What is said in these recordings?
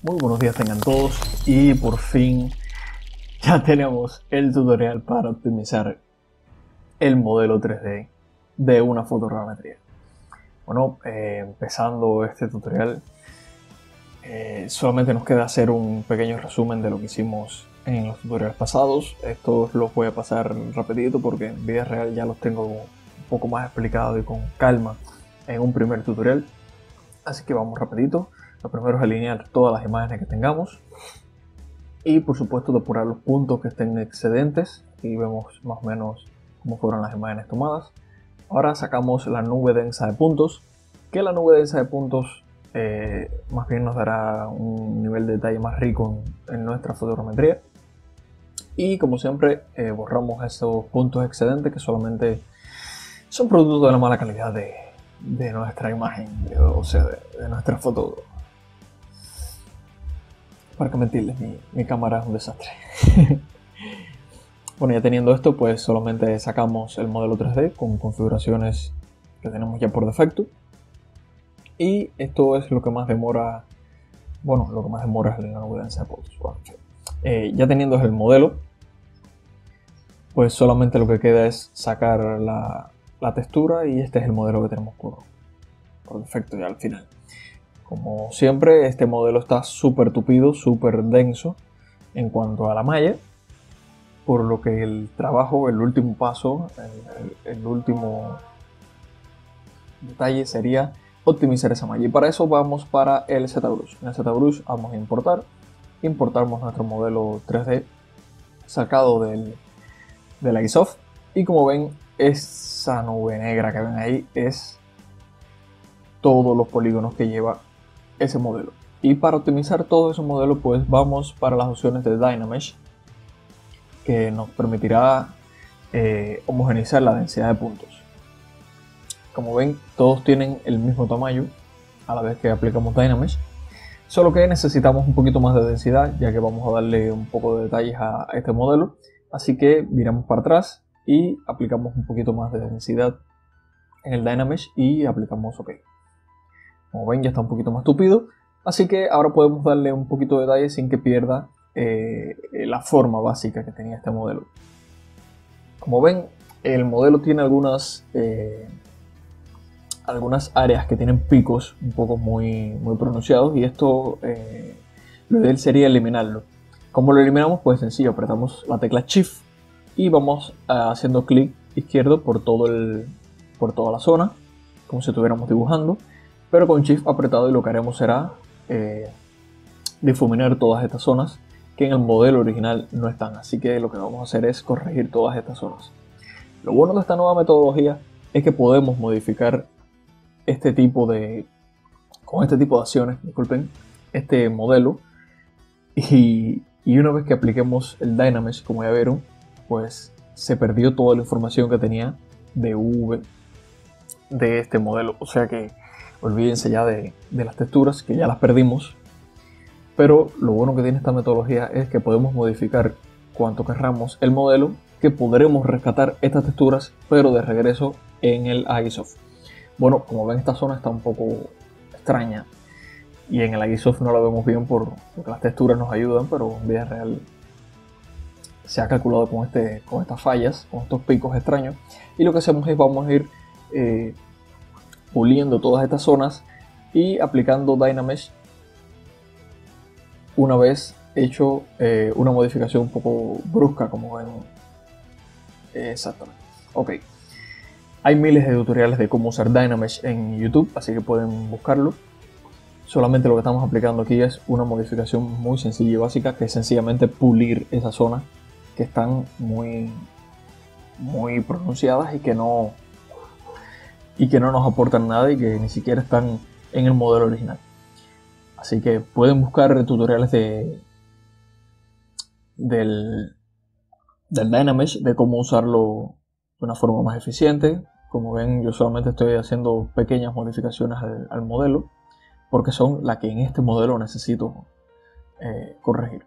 Muy buenos días tengan todos y por fin ya tenemos el tutorial para optimizar el modelo 3D de una fotogrametría. Bueno, empezando este tutorial, solamente nos queda hacer un pequeño resumen de lo que hicimos en los tutoriales pasados. Estos los voy a pasar rapidito porque en vida real ya los tengo un poco más explicado y con calma en un primer tutorial. Así que vamos rapidito. Lo primero es alinear todas las imágenes que tengamos y por supuesto depurar los puntos que estén excedentes. Aquí vemos más o menos cómo fueron las imágenes tomadas. Ahora sacamos la nube densa de puntos, que la nube densa de puntos más bien nos dará un nivel de detalle más rico en nuestra fotogrametría. Y como siempre borramos esos puntos excedentes que solamente son producto de la mala calidad de nuestra imagen, o sea, de nuestra foto. Para que mentirles, mi cámara es un desastre. Bueno, ya teniendo esto, pues solamente sacamos el modelo 3D con configuraciones que tenemos ya por defecto. Y esto es lo que más demora, bueno, lo que más demora es la nube densa de puntos. Bueno, ya teniendo el modelo, pues solamente lo que queda es sacar la textura y este es el modelo que tenemos por defecto ya al final. Como siempre, este modelo está súper tupido, súper denso en cuanto a la malla, por lo que el trabajo, el último paso, el último detalle sería optimizar esa malla. Y para eso vamos para el ZBrush. En el ZBrush vamos a importamos nuestro modelo 3D sacado de la Isoft. Y como ven, esa nube negra que ven ahí es todos los polígonos que lleva ese modelo. Y para optimizar todo ese modelo, pues vamos para las opciones de Dynamesh, que nos permitirá homogeneizar la densidad de puntos. Como ven, todos tienen el mismo tamaño a la vez que aplicamos Dynamesh, solo que necesitamos un poquito más de densidad, ya que vamos a darle un poco de detalles a este modelo. Así que viramos para atrás y aplicamos un poquito más de densidad en el Dynamesh y aplicamos OK. Como ven, ya está un poquito más tupido, así que ahora podemos darle un poquito de detalle sin que pierda la forma básica que tenía este modelo. Como ven, el modelo tiene algunas áreas que tienen picos un poco muy pronunciados y esto lo ideal sería eliminarlo. ¿Cómo lo eliminamos? Pues sencillo, apretamos la tecla Shift y vamos haciendo clic izquierdo por toda la zona, como si estuviéramos dibujando, pero con Shift apretado, y lo que haremos será difuminar todas estas zonas que en el modelo original no están. Así que lo que vamos a hacer es corregir todas estas zonas. Lo bueno de esta nueva metodología es que podemos modificar con este tipo de acciones, disculpen, este modelo, y una vez que apliquemos el Dynamesh, como ya vieron, pues se perdió toda la información que tenía de V de este modelo. O sea que olvídense ya de las texturas, que ya las perdimos. Pero lo bueno que tiene esta metodología es que podemos modificar cuanto querramos el modelo, que podremos rescatar estas texturas, pero de regreso en el Isoft. Bueno, como ven, esta zona está un poco extraña y en el Isoft no la vemos bien porque las texturas nos ayudan, pero en vida real se ha calculado con estas fallas, con estos picos extraños, y lo que hacemos es vamos a ir puliendo todas estas zonas y aplicando Dynamesh una vez hecho una modificación un poco brusca, como ven. Exactamente. Ok. Hay miles de tutoriales de cómo usar Dynamesh en YouTube, así que pueden buscarlo. Solamente lo que estamos aplicando aquí es una modificación muy sencilla y básica, que es sencillamente pulir esas zonas que están muy pronunciadas y que no nos aportan nada y que ni siquiera están en el modelo original. Así que pueden buscar tutoriales del Dynamesh, de cómo usarlo de una forma más eficiente. Como ven, yo solamente estoy haciendo pequeñas modificaciones al modelo, porque son las que en este modelo necesito corregir.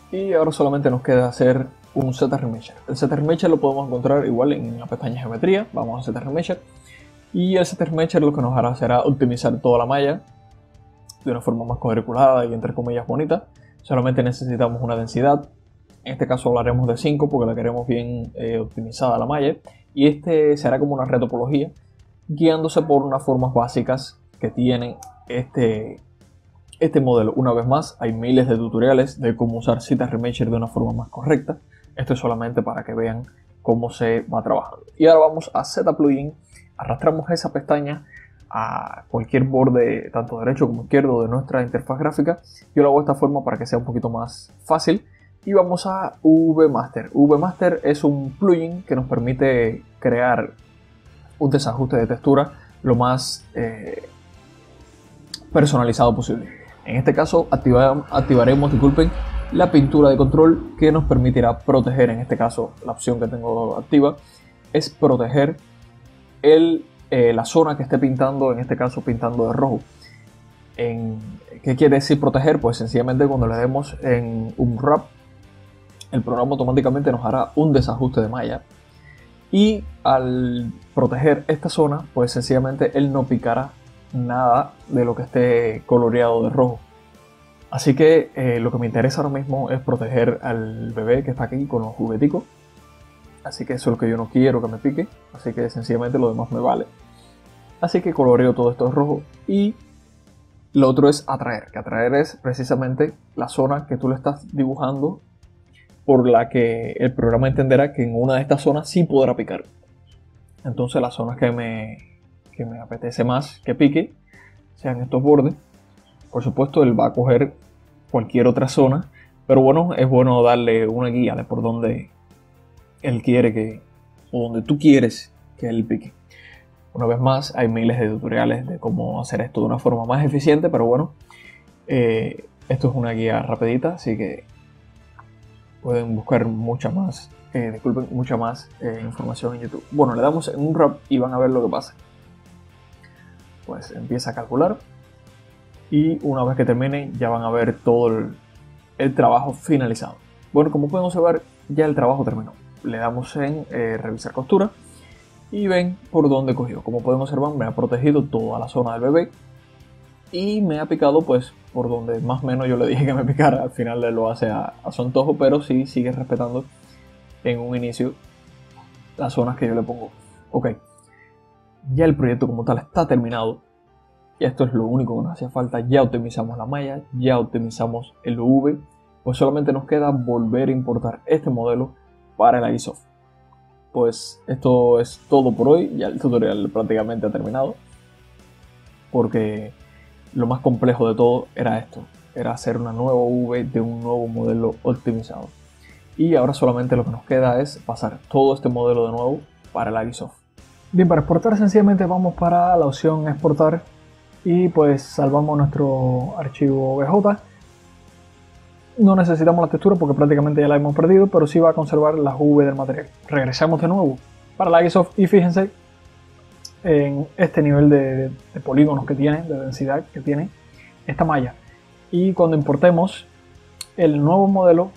Y ahora solamente nos queda hacer un ZRemesher. El ZRemesher lo podemos encontrar igual en la pestaña geometría. Vamos a ZRemesher. Y el ZRemesher lo que nos hará será optimizar toda la malla de una forma más cuadriculada y entre comillas bonita. Solamente necesitamos una densidad. En este caso hablaremos de 5 porque la queremos bien optimizada la malla. Y este será como una retopología, guiándose por unas formas básicas que tiene este modelo. Una vez más, hay miles de tutoriales de cómo usar ZRemesher de una forma más correcta. Esto es solamente para que vean cómo se va trabajando. Y ahora vamos a ZPlugin. Arrastramos esa pestaña a cualquier borde, tanto derecho como izquierdo, de nuestra interfaz gráfica. Yo lo hago de esta forma para que sea un poquito más fácil. Y vamos a VMaster. VMaster es un plugin que nos permite crear un desajuste de textura lo más personalizado posible. En este caso activaremos, la pintura de control, que nos permitirá proteger. En este caso la opción que tengo activa es proteger la zona que esté pintando, en este caso pintando de rojo. ¿Qué quiere decir proteger? Pues sencillamente cuando le demos en un wrap, el programa automáticamente nos hará un desajuste de malla, y al proteger esta zona, pues sencillamente él no picará nada de lo que esté coloreado de rojo. Así que lo que me interesa ahora mismo es proteger al bebé que está aquí con los jugueticos. Así que eso es lo que yo no quiero que me pique. Así que sencillamente lo demás me vale. Así que coloreo todo esto de rojo. Y lo otro es atraer. Que atraer es precisamente la zona que tú le estás dibujando, por la que el programa entenderá que en una de estas zonas sí podrá picar. Entonces las zonas que me apetece más que pique sean estos bordes. Por supuesto él va a coger cualquier otra zona, pero bueno, es bueno darle una guía de por dónde él quiere o donde tú quieres que él pique. Una vez más, hay miles de tutoriales de cómo hacer esto de una forma más eficiente, pero bueno, esto es una guía rapidita, así que pueden buscar mucha más información en YouTube. Bueno, le damos en un wrap y van a ver lo que pasa. Pues empieza a calcular y una vez que termine ya van a ver todo el trabajo finalizado. Bueno, como pueden observar, ya el trabajo terminó. Le damos en revisar costura y ven por dónde cogió. Como pueden observar, me ha protegido toda la zona del bebé y me ha picado pues por donde más o menos yo le dije que me picara. Al final le lo hace a su antojo, pero sí sigue respetando en un inicio las zonas que yo le pongo. Ok, ya el proyecto como tal está terminado. Y esto es lo único que nos hacía falta. Ya optimizamos la malla, ya optimizamos el UV. Pues solamente nos queda volver a importar este modelo para el iSoft. Pues esto es todo por hoy. Ya el tutorial prácticamente ha terminado, porque lo más complejo de todo era esto. Era hacer una nueva UV de un nuevo modelo optimizado. Y ahora solamente lo que nos queda es pasar todo este modelo de nuevo para el iSoft. Bien, para exportar sencillamente vamos para la opción exportar. Y pues salvamos nuestro archivo BJ. No necesitamos la textura porque prácticamente ya la hemos perdido, pero sí va a conservar las V del material. Regresamos de nuevo para la iSoft y fíjense en este nivel de polígonos que tiene, de densidad que tiene esta malla. Y cuando importemos el nuevo modelo,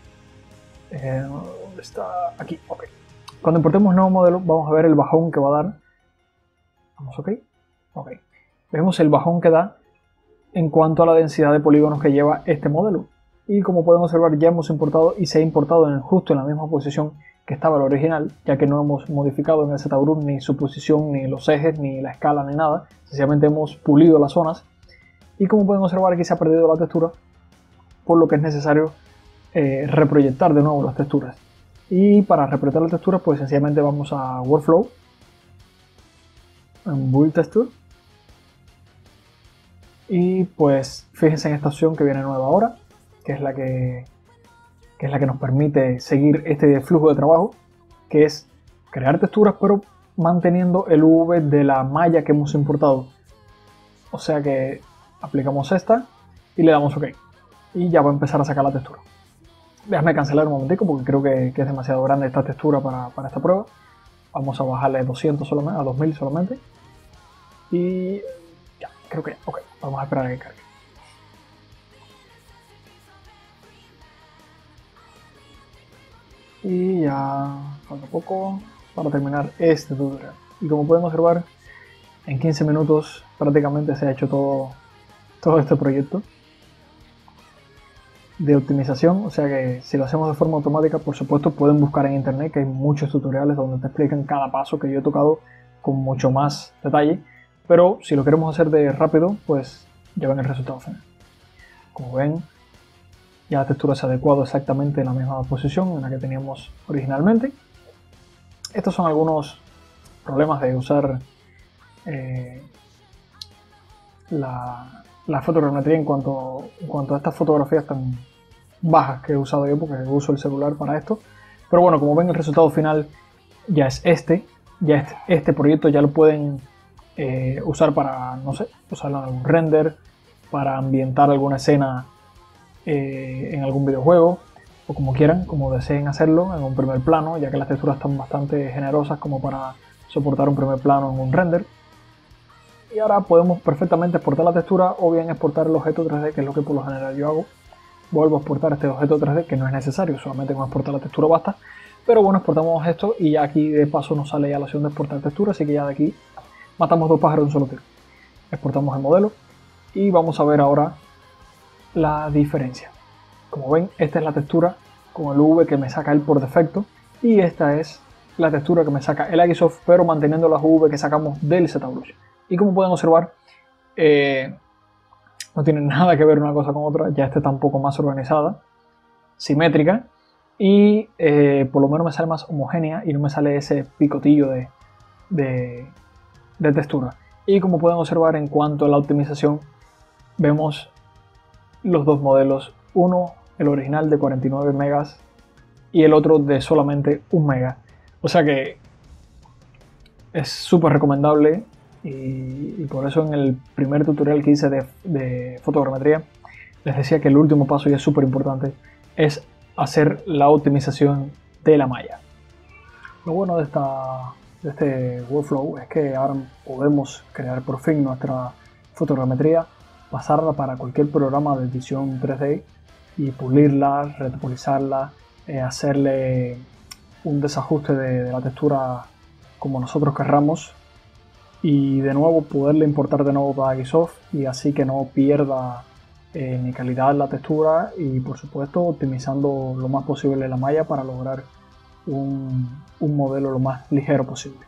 ¿dónde está? Aquí, ok. Cuando importemos el nuevo modelo vamos a ver el bajón que va a dar. Vamos, ok. Ok. Vemos el bajón que da en cuanto a la densidad de polígonos que lleva este modelo. Y como pueden observar, ya hemos importado y se ha importado justo en la misma posición que estaba el original, ya que no hemos modificado en el ZBrush ni su posición, ni los ejes, ni la escala, ni nada. Sencillamente hemos pulido las zonas. Y como pueden observar, aquí se ha perdido la textura, por lo que es necesario reproyectar de nuevo las texturas. Y para reproyectar las texturas, pues sencillamente vamos a Workflow, en Build Texture. Y pues fíjense en esta opción que viene nueva ahora, que es la que nos permite seguir este flujo de trabajo, que es crear texturas pero manteniendo el UV de la malla que hemos importado. O sea que aplicamos esta y le damos OK. Y ya va a empezar a sacar la textura. Déjame cancelar un momentico porque creo que es demasiado grande esta textura para esta prueba. Vamos a bajarle 200 solamente, a 2000 solamente. Y ya, creo que ya. OK, vamos a esperar a que cargue. Y ya falta poco para terminar este tutorial. Y como pueden observar, en 15 minutos prácticamente se ha hecho todo este proyecto de optimización. O sea que si lo hacemos de forma automática, por supuesto pueden buscar en internet, que hay muchos tutoriales donde te explican cada paso que yo he tocado con mucho más detalle. Pero si lo queremos hacer de rápido, pues ya ven el resultado final. Como ven, ya la textura se ha adecuado exactamente en la misma posición en la que teníamos originalmente. Estos son algunos problemas de usar la fotogrametría en cuanto a estas fotografías tan bajas que he usado yo, porque uso el celular para esto. Pero bueno, como ven, el resultado final ya es este proyecto ya lo pueden usar para, no sé, usarlo en algún render, para ambientar alguna escena en algún videojuego, o como quieran, como deseen hacerlo en un primer plano, ya que las texturas están bastante generosas como para soportar un primer plano en un render. Y ahora podemos perfectamente exportar la textura o bien exportar el objeto 3D, que es lo que por lo general yo hago. Vuelvo a exportar este objeto 3D, que no es necesario, solamente con exportar la textura basta. Pero bueno, exportamos esto y ya aquí de paso nos sale ya la opción de exportar textura, así que ya de aquí matamos dos pájaros de un solo tiro. Exportamos el modelo y vamos a ver ahora la diferencia. Como ven, esta es la textura con el V que me saca él por defecto y esta es la textura que me saca el Agisoft, pero manteniendo las V que sacamos del ZBrush. Y como pueden observar, no tiene nada que ver una cosa con otra, ya esta está un poco más organizada, simétrica y por lo menos me sale más homogénea y no me sale ese picotillo de textura. Y como pueden observar, en cuanto a la optimización, vemos los dos modelos, uno el original de 49 megas y el otro de solamente 1 mega. O sea que es súper recomendable y por eso en el primer tutorial que hice de fotogrametría les decía que el último paso, y es súper importante, es hacer la optimización de la malla. Lo bueno de este workflow es que ahora podemos crear por fin nuestra fotogrametría, pasarla para cualquier programa de edición 3D y pulirla, retopolizarla, hacerle un desajuste de la textura como nosotros querramos y de nuevo poderle importar de nuevo para Agisoft y así que no pierda ni calidad la textura y por supuesto optimizando lo más posible la malla para lograr un modelo lo más ligero posible.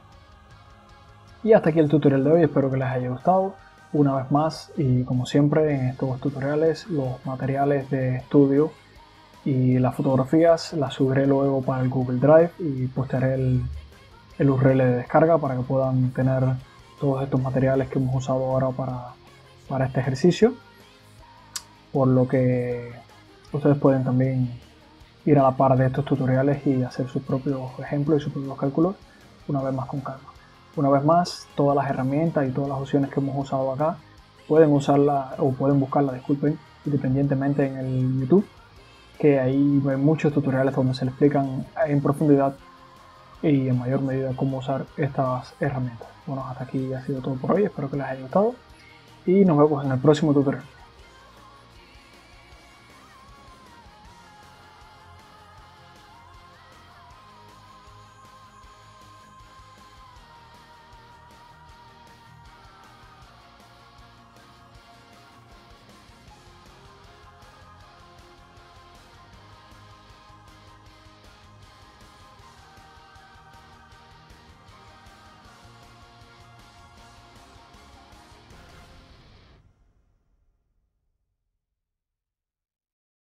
Y hasta aquí el tutorial de hoy, espero que les haya gustado. Una vez más, y como siempre en estos tutoriales, los materiales de estudio y las fotografías las subiré luego para el Google Drive y postearé el URL de descarga para que puedan tener todos estos materiales que hemos usado ahora para este ejercicio, por lo que ustedes pueden también ir a la par de estos tutoriales y hacer sus propios ejemplos y sus propios cálculos una vez más con calma. Una vez más, todas las herramientas y todas las opciones que hemos usado acá pueden usarla o pueden buscarla, disculpen, independientemente en el YouTube, que ahí hay muchos tutoriales donde se le explican en profundidad y en mayor medida cómo usar estas herramientas. Bueno, hasta aquí ha sido todo por hoy, espero que les haya gustado y nos vemos en el próximo tutorial.